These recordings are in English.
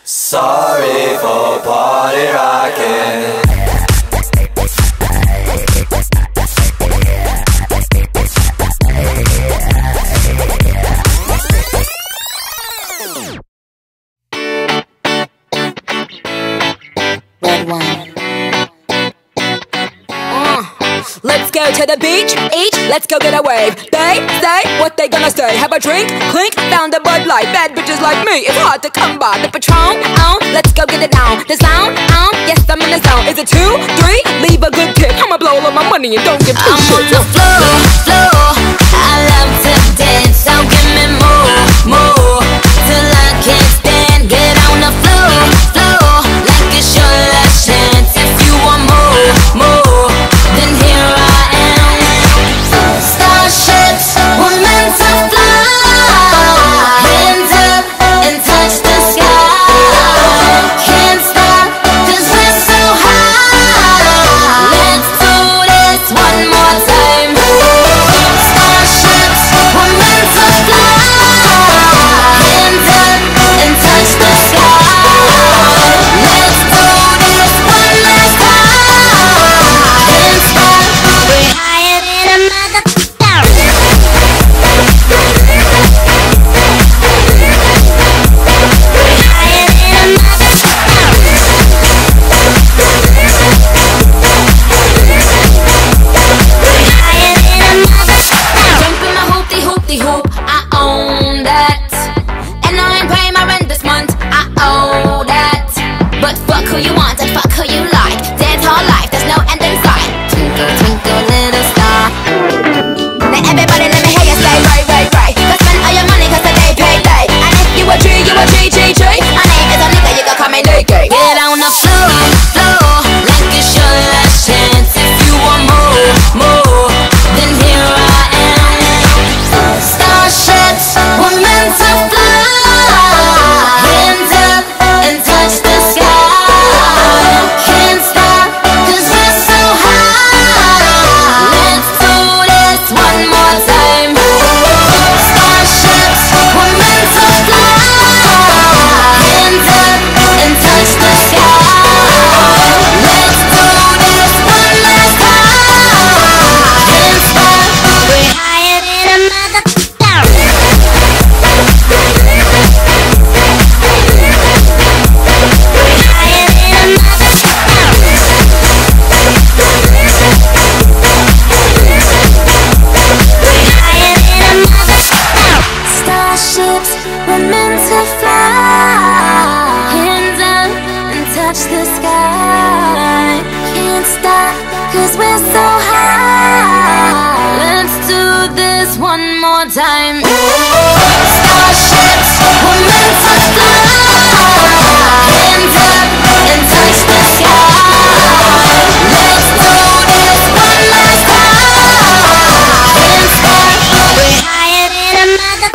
Sorry for party rocking. Red wine. Let's go to the beach, let's go get a wave. They say what they gonna say. Have a drink, clink, found a Bud Light. Bad bitches like me, it's hard to come by. The Patron, let's go get it down. The sound, yes I'm in the zone. Is it 2, 3? Leave a good tip. I'ma blow all of my money and don't give two shits. I'm on the floor, I love to dance. So give me more, till I can't stand. Get on the floor, like it's your last chance. If you want more, then here I am. Starships were meant to fly. Hands up and touch the sky. Can't stop 'cause we're so high. Let's do this one more time. Starships were meant to fly. Hands up and touch the sky. Let's do this one last time. Can't stop, we're higher than a mother. Jumping my hoop, I own that. And I ain't paying my rent this month, I owe that. But fuck who you want and fuck who you like. Dance all life, there's no end in sight. Twinkle, twinkle, little star. Now everybody let me hear you say right. Go spend all your money 'cause today payday. And if you a G, you a G. My name is a nigga, you can call me Nicky. Get on the floor, like it's your last chance. If you want more, then here I am. Starships were meant to fly. Hands up and touch the sky. Can't stop 'cause we're so high. Let's do this one more time. Starships were meant to fly. Hands up and touch the sky. Let's do this one last time. Can't stop, we're higher than a mother. Starships were meant to fly. Hands up and touch the sky. Can't stop 'cause we're so high. Let's do this one more time. Starships were meant to fly. Hands up and touch the sky. Let's do this one last time. Can't stop, we're higher than a mother.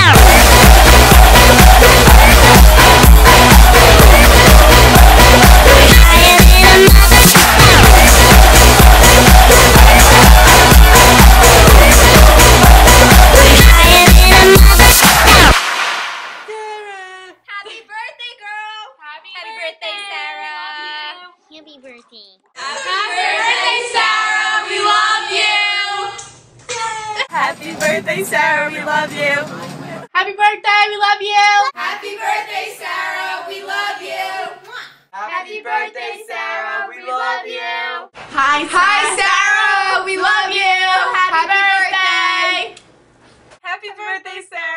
Happy birthday. Happy birthday, Sarah! We love you! Happy birthday, Sarah, we love you. Happy birthday, we love you! Happy birthday, Sarah, we love you. Happy birthday, Sarah, we love you. Hi, Sarah! We love you! Happy birthday! Happy birthday, Sarah.